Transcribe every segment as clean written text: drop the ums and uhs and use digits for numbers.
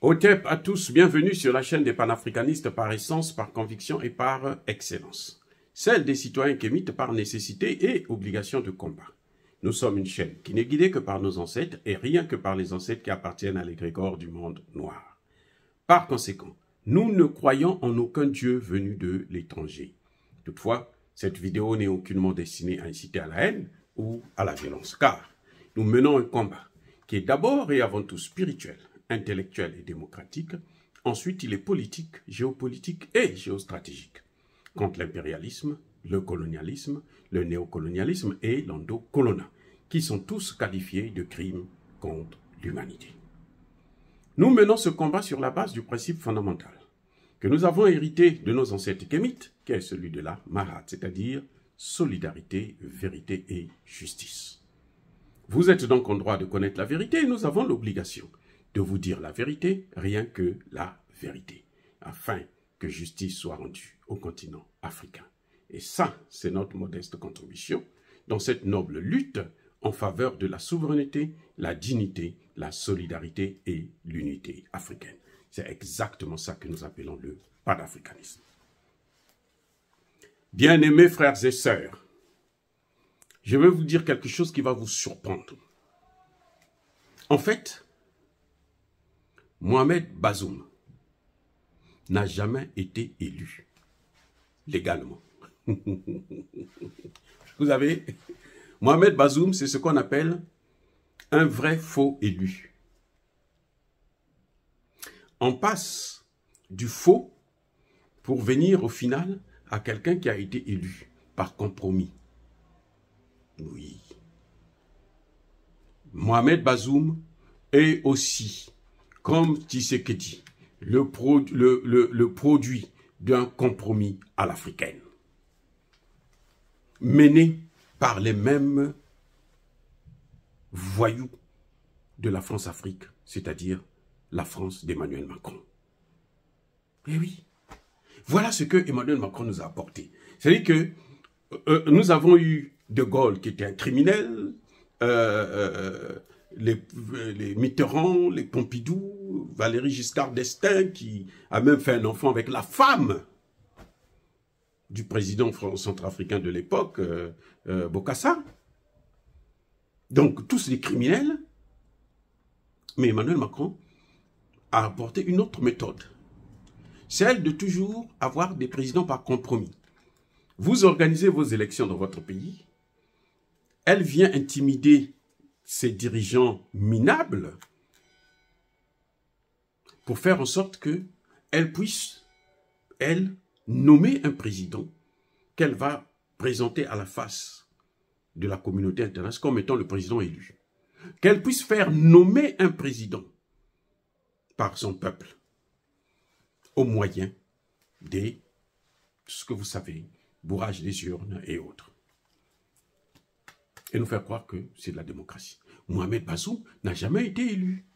Otep à tous, bienvenue sur la chaîne des panafricanistes par essence, par conviction et par excellence. Celle des citoyens kémites par nécessité et obligation de combat. Nous sommes une chaîne qui n'est guidée que par nos ancêtres et rien que par les ancêtres qui appartiennent à l'égrégore du monde noir. Par conséquent, nous ne croyons en aucun dieu venu de l'étranger. Toutefois, cette vidéo n'est aucunement destinée à inciter à la haine ou à la violence, car nous menons un combat qui est d'abord et avant tout spirituel, intellectuel et démocratique. Ensuite, il est politique, géopolitique et géostratégique. Contre l'impérialisme, le colonialisme, le néocolonialisme et l'endocolonat, qui sont tous qualifiés de crimes contre l'humanité. Nous menons ce combat sur la base du principe fondamental que nous avons hérité de nos ancêtres kémites, qui est celui de la Mahat, c'est-à-dire solidarité, vérité et justice. Vous êtes donc en droit de connaître la vérité et nous avons l'obligation de vous dire la vérité, rien que la vérité, afin que justice soit rendue au continent africain. Et ça, c'est notre modeste contribution dans cette noble lutte en faveur de la souveraineté, la dignité, la solidarité et l'unité africaine. C'est exactement ça que nous appelons le panafricanisme. Bien-aimés frères et sœurs, je vais vous dire quelque chose qui va vous surprendre. En fait, Mohamed Bazoum n'a jamais été élu légalement. Vous savez, Mohamed Bazoum, c'est ce qu'on appelle un vrai faux élu. On passe du faux pour venir au final à quelqu'un qui a été élu par compromis. Oui. Mohamed Bazoum est aussi, comme Tshisekedi, le produit d'un compromis à l'africaine, mené par les mêmes voyous de la France-Afrique, c'est-à-dire la France d'Emmanuel Macron. Eh oui, voilà ce que Emmanuel Macron nous a apporté. C'est-à-dire que nous avons eu De Gaulle qui était un criminel, les Mitterrand, les Pompidou, Valéry Giscard d'Estaing qui a même fait un enfant avec la femme du président centrafricain de l'époque, Bokassa. Donc tous les criminels, mais Emmanuel Macron a apporté une autre méthode, celle de toujours avoir des présidents par compromis. Vous organisez vos élections dans votre pays, elle vient intimider ses dirigeants minables pour faire en sorte qu'elle puisse, elle, nommer un président qu'elle va présenter à la face de la communauté internationale comme étant le président élu. Qu'elle puisse faire nommer un président par son peuple au moyen des, ce que vous savez, bourrage des urnes et autres. Et nous faire croire que c'est de la démocratie. Mohamed Bazoum n'a jamais été élu.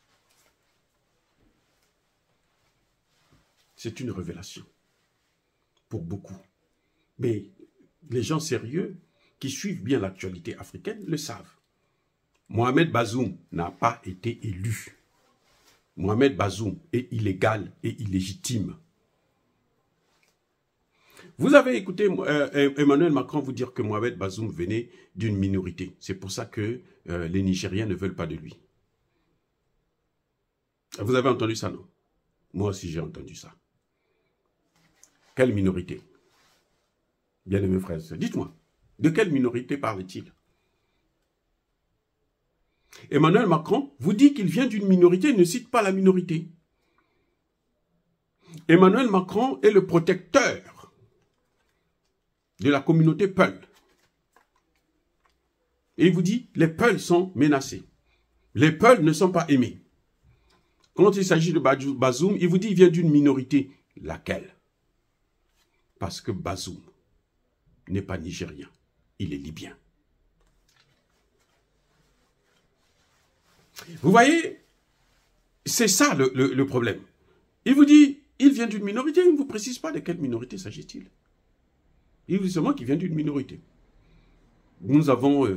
C'est une révélation pour beaucoup. Mais les gens sérieux qui suivent bien l'actualité africaine le savent. Mohamed Bazoum n'a pas été élu. Mohamed Bazoum est illégal et illégitime. Vous avez écouté Emmanuel Macron vous dire que Mohamed Bazoum venait d'une minorité. C'est pour ça que les Nigériens ne veulent pas de lui. Vous avez entendu ça, non? Moi aussi, j'ai entendu ça. Quelle minorité? Bien-aimés frères, dites-moi, de quelle minorité parle-t-il? Emmanuel Macron vous dit qu'il vient d'une minorité, il ne cite pas la minorité. Emmanuel Macron est le protecteur de la communauté Peul. Et il vous dit, les Peuls sont menacés. Les Peuls ne sont pas aimés. Quand il s'agit de Bazoum, il vous dit, il vient d'une minorité. Laquelle? Parce que Bazoum n'est pas nigérien, il est libyen. Vous voyez, c'est ça le problème. Il vous dit, il vient d'une minorité, il ne vous précise pas de quelle minorité s'agit-il. Il vous dit seulement qu'il vient d'une minorité. Nous avons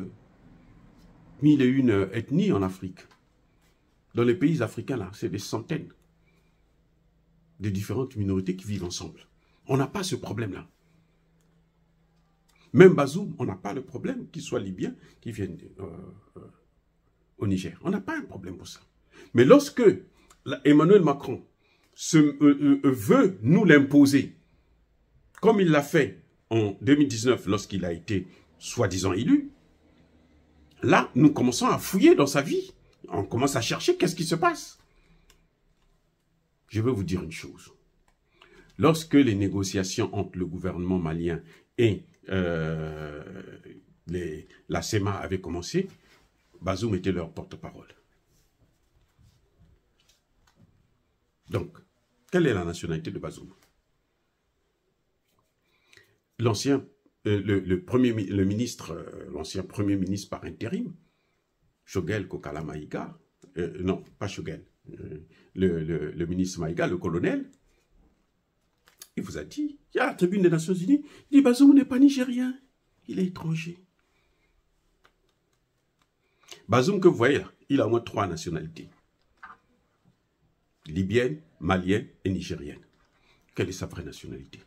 1001 ethnies en Afrique. Dans les pays africains, là, c'est des centaines. de différentes minorités qui vivent ensemble. On n'a pas ce problème-là. Même Bazoum, on n'a pas le problème qu'il soit libyen, qui vienne au Niger. On n'a pas un problème pour ça. Mais lorsque Emmanuel Macron veut nous l'imposer, comme il l'a fait en 2019 lorsqu'il a été soi-disant élu, là, nous commençons à fouiller dans sa vie. On commence à chercher qu'est-ce qui se passe. Je veux vous dire une chose. Lorsque les négociations entre le gouvernement malien et la CEMA avaient commencé, Bazoum était leur porte-parole. Donc, quelle est la nationalité de Bazoum? L'ancien l'ancien premier ministre par intérim, Choguel Kokala Maïga, non, pas Choguel, le ministre Maïga, le colonel, il vous a dit, il y a la tribune des Nations Unies, il dit Bazoum n'est pas nigérien, il est étranger. Bazoum que vous voyez là, il a au moins 3 nationalités. Libyenne, malienne et nigérienne. Quelle est sa vraie nationalité?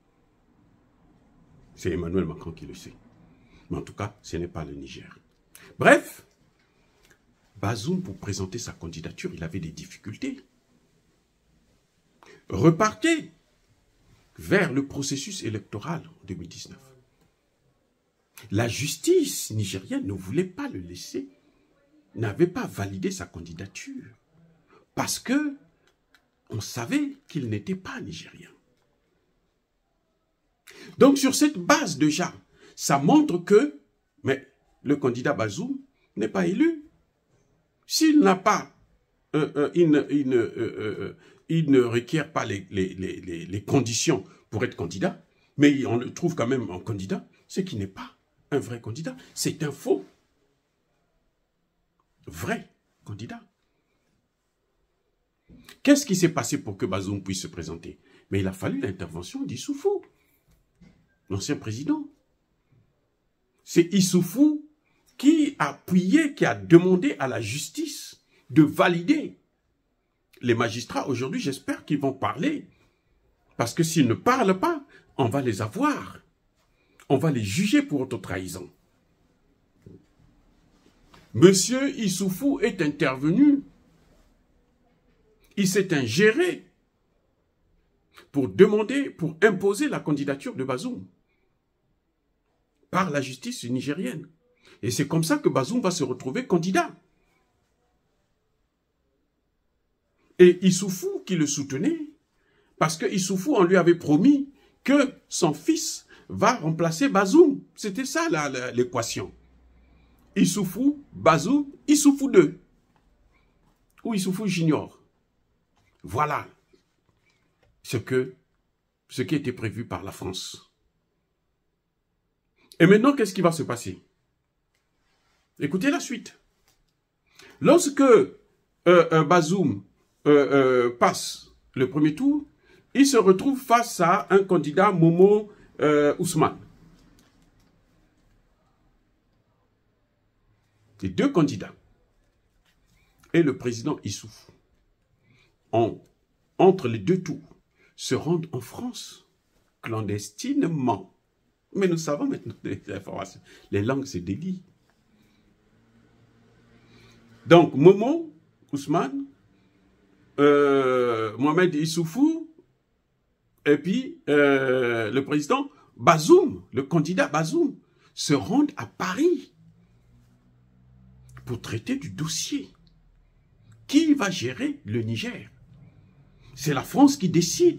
C'est Emmanuel Macron qui le sait. Mais en tout cas, ce n'est pas le Niger. Bref, Bazoum, pour présenter sa candidature, il avait des difficultés. Repartez vers le processus électoral en 2019. La justice nigérienne ne voulait pas le laisser, n'avait pas validé sa candidature, parce que on savait qu'il n'était pas nigérien. Donc sur cette base déjà, ça montre que le candidat Bazoum n'est pas élu. S'il n'a pas, il ne requiert pas les conditions pour être candidat, mais on le trouve quand même en candidat, ce qui n'est pas un vrai candidat, c'est un faux vrai candidat. Qu'est-ce qui s'est passé pour que Bazoum puisse se présenter? Mais il a fallu l'intervention d'Issoufou, l'ancien président. C'est Issoufou qui a appuyé, qui a demandé à la justice de valider. Les magistrats, aujourd'hui, j'espère qu'ils vont parler. Parce que s'ils ne parlent pas, on va les avoir. On va les juger pour autotrahison. Monsieur Issoufou est intervenu. Il s'est ingéré pour demander, pour imposer la candidature de Bazoum par la justice nigérienne. Et c'est comme ça que Bazoum va se retrouver candidat. Et Issoufou qui le soutenait, parce que Issoufou, on lui avait promis que son fils va remplacer Bazoum. C'était ça l'équation. Issoufou, Bazoum, Issoufou 2. Ou Issoufou Junior. Voilà ce qui était prévu par la France. Et maintenant, qu'est-ce qui va se passer? Écoutez la suite. Lorsque Bazoum passe le premier tour, il se retrouve face à un candidat, Momo Ousmane. Les 2 candidats. Et le président Issoufou, entre les 2 tours, se rendent en France, clandestinement. Mais nous savons maintenant les informations. Les langues se délient. Donc, Momo Ousmane, Mohamed Issoufou, et puis le président Bazoum, le candidat Bazoum, se rendent à Paris pour traiter du dossier. Qui va gérer le Niger? C'est la France qui décide.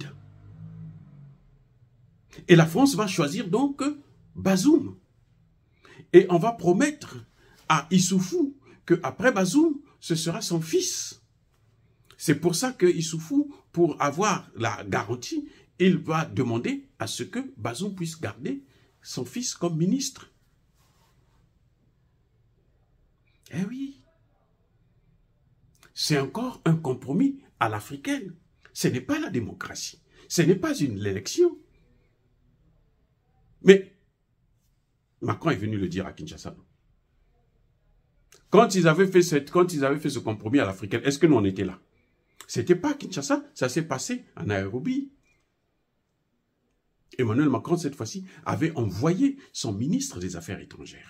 Et la France va choisir donc Bazoum. Et on va promettre à Issoufou qu'après Bazoum, ce sera son fils. C'est pour ça que Issoufou, pour avoir la garantie, il va demander à ce que Bazoum puisse garder son fils comme ministre. Eh oui. C'est encore un compromis à l'africaine. Ce n'est pas la démocratie. Ce n'est pas une élection. Mais Macron est venu le dire à Kinshasa. Quand ils avaient fait ce compromis à l'africaine, est-ce que nous on était là? C'était pas à Kinshasa, ça s'est passé à Nairobi. Emmanuel Macron, cette fois-ci, avait envoyé son ministre des Affaires étrangères.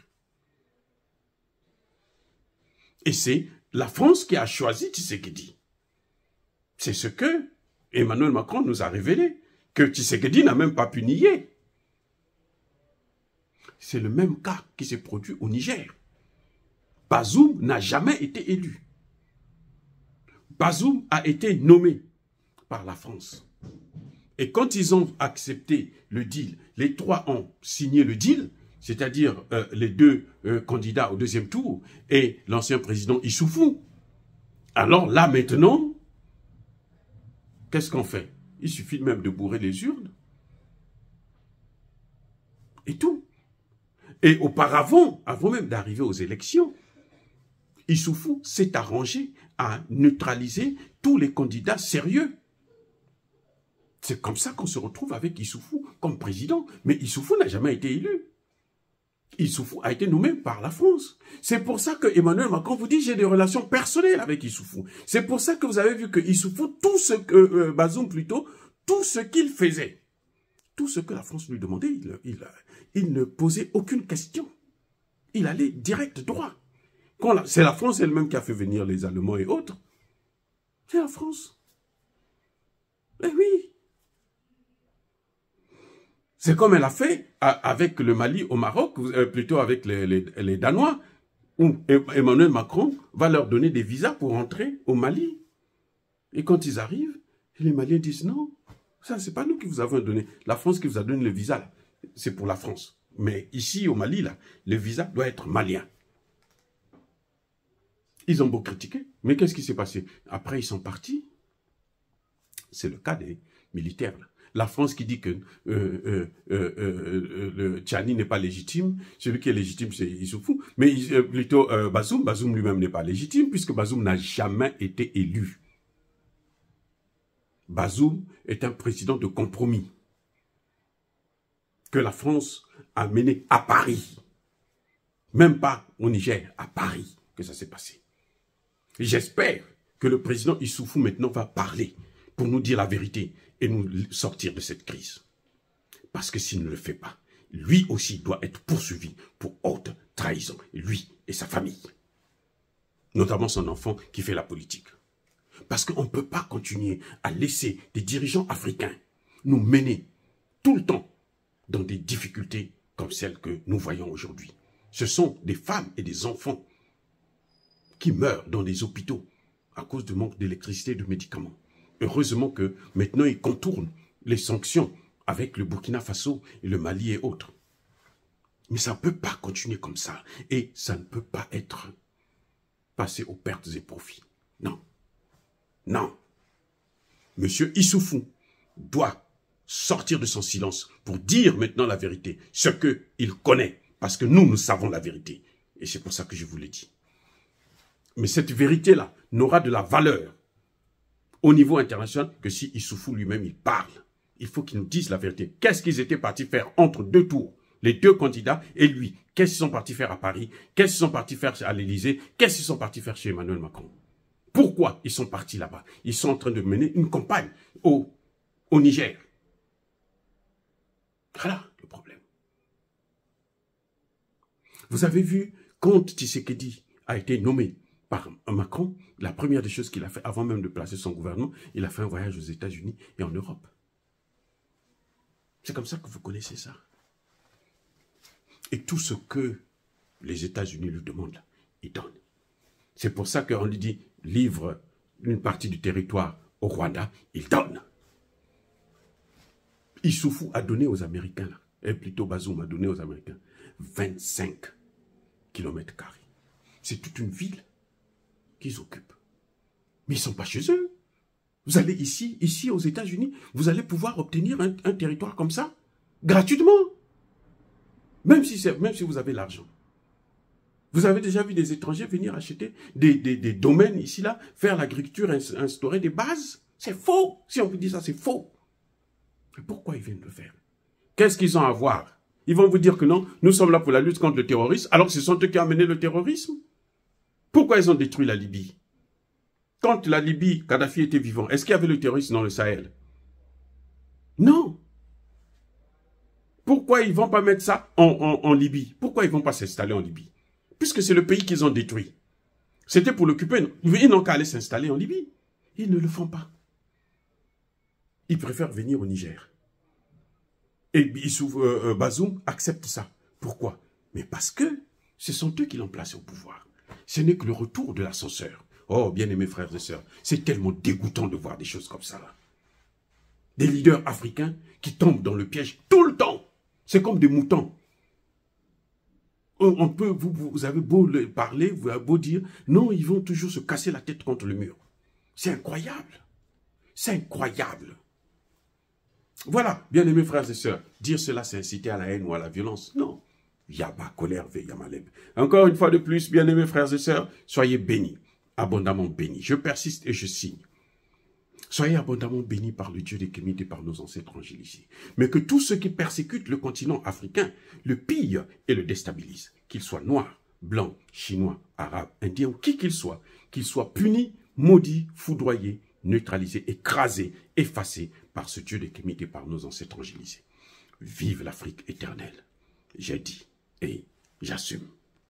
Et c'est la France qui a choisi Tshisekedi. C'est ce que Emmanuel Macron nous a révélé, que Tshisekedi n'a même pas pu nier. C'est le même cas qui s'est produit au Niger. Bazoum n'a jamais été élu. Bazoum a été nommé par la France. Et quand ils ont accepté le deal, les trois ont signé le deal, c'est-à-dire les deux candidats au deuxième tour et l'ancien président Issoufou. Alors là maintenant, qu'est-ce qu'on fait? Il suffit même de bourrer les urnes. Et tout. Et auparavant, avant même d'arriver aux élections, Issoufou s'est arrangé à neutraliser tous les candidats sérieux. C'est comme ça qu'on se retrouve avec Issoufou comme président. Mais Issoufou n'a jamais été élu. Issoufou a été nommé par la France. C'est pour ça que Emmanuel Macron vous dit j'ai des relations personnelles avec Issoufou. C'est pour ça que vous avez vu que Issoufou, tout ce que Bazoum plutôt, tout ce qu'il faisait, tout ce que la France lui demandait, il ne posait aucune question. Il allait direct droit. C'est la France elle-même qui a fait venir les Allemands et autres. C'est la France. Eh oui. C'est comme elle a fait avec le Mali au Maroc, plutôt avec les Danois, où Emmanuel Macron va leur donner des visas pour entrer au Mali. Et quand ils arrivent, les Maliens disent non, ça c'est pas nous qui vous avons donné. La France qui vous a donné le visa, c'est pour la France. Mais ici au Mali, là, le visa doit être malien. Ils ont beau critiquer, mais qu'est-ce qui s'est passé? Après, ils sont partis. C'est le cas des militaires, là. La France qui dit que le Tchani n'est pas légitime, celui qui est légitime, c'est Issoufou. Mais plutôt Bazoum, Bazoum lui-même n'est pas légitime, puisque Bazoum n'a jamais été élu. Bazoum est un président de compromis que la France a mené à Paris. Même pas au Niger, à Paris que ça s'est passé. J'espère que le président Issoufou maintenant va parler pour nous dire la vérité et nous sortir de cette crise. Parce que s'il ne le fait pas, lui aussi doit être poursuivi pour haute trahison, lui et sa famille. Notamment son enfant qui fait la politique. Parce qu'on ne peut pas continuer à laisser des dirigeants africains nous mener tout le temps dans des difficultés comme celles que nous voyons aujourd'hui. Ce sont des femmes et des enfants qui meurent dans des hôpitaux à cause du manque d'électricité et de médicaments. Heureusement que maintenant ils contournent les sanctions avec le Burkina Faso et le Mali et autres. Mais ça ne peut pas continuer comme ça. Et ça ne peut pas être passé aux pertes et profits. Non. Non. Monsieur Issoufou doit sortir de son silence pour dire maintenant la vérité, ce qu'il connaît. Parce que nous savons la vérité. Et c'est pour ça que je vous l'ai dit. Mais cette vérité-là n'aura de la valeur au niveau international que si Issoufou lui-même il parle. Il faut qu'il nous dise la vérité. Qu'est-ce qu'ils étaient partis faire entre deux tours? Les deux candidats et lui. Qu'est-ce qu'ils sont partis faire à Paris? Qu'est-ce qu'ils sont partis faire à l'Élysée? Qu'est-ce qu'ils sont partis faire chez Emmanuel Macron? Pourquoi ils sont partis là-bas? Ils sont en train de mener une campagne au Niger. Voilà le problème. Vous avez vu, quand Tshisekedi a été nommé par Macron, la première des choses qu'il a fait, avant même de placer son gouvernement, il a fait un voyage aux États-Unis et en Europe. C'est comme ça que vous connaissez ça. Et tout ce que les États-Unis lui demandent, il donne. C'est pour ça qu'on lui dit, livre une partie du territoire au Rwanda, il donne. Issoufou a donné aux Américains, là, et plutôt Bazoum a donné aux Américains, 25 km². C'est toute une ville qu'ils occupent. Mais ils ne sont pas chez eux. Vous allez ici aux États-Unis, vous allez pouvoir obtenir un territoire comme ça, gratuitement. Même si vous avez l'argent. Vous avez déjà vu des étrangers venir acheter des domaines ici, là, faire l'agriculture, instaurer des bases. C'est faux. Si on vous dit ça, c'est faux. Mais pourquoi ils viennent le faire? Qu'est-ce qu'ils ont à voir? Ils vont vous dire que non, nous sommes là pour la lutte contre le terrorisme, alors que ce sont eux qui ont amené le terrorisme. Pourquoi ils ont détruit la Libye? Quand la Libye, Kadhafi était vivant, est-ce qu'il y avait le terrorisme dans le Sahel? Non. Pourquoi ils ne vont pas mettre ça en Libye? Pourquoi ils ne vont pas s'installer en Libye? Puisque c'est le pays qu'ils ont détruit. C'était pour l'occuper. Ils n'ont qu'à aller s'installer en Libye. Ils ne le font pas. Ils préfèrent venir au Niger. Et Bazoum accepte ça. Pourquoi? Mais parce que ce sont eux qui l'ont placé au pouvoir. Ce n'est que le retour de l'ascenseur. Oh, bien-aimés frères et sœurs, c'est tellement dégoûtant de voir des choses comme ça. Là. Des leaders africains qui tombent dans le piège tout le temps. C'est comme des moutons. On peut, vous avez beau parler, vous avez beau dire, non, ils vont toujours se casser la tête contre le mur. C'est incroyable. C'est incroyable. Voilà, bien-aimés frères et sœurs, dire cela, c'est inciter à la haine ou à la violence. Non. Yaba, colère, ve, yamaleb. Encore une fois de plus, bien-aimés frères et sœurs, soyez bénis, abondamment bénis. Je persiste et je signe. Soyez abondamment bénis par le Dieu des Kémites et par nos ancêtres angélisés. Mais que tous ceux qui persécutent le continent africain le pillent et le déstabilisent. Qu'ils soient noirs, blancs, chinois, arabes, indiens ou qui qu'ils soient punis, maudits, foudroyés, neutralisés, écrasés, effacés par ce Dieu des Kémites et par nos ancêtres angélisés. Vive l'Afrique éternelle. J'ai dit et j'assume.